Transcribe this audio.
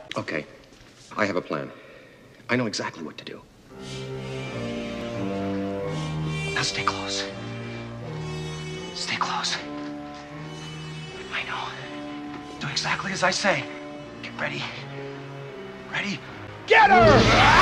Okay, I have a plan. I know exactly what to do. Now stay close. Stay close. I know. Do exactly as I say. Get ready. Ready? Get her!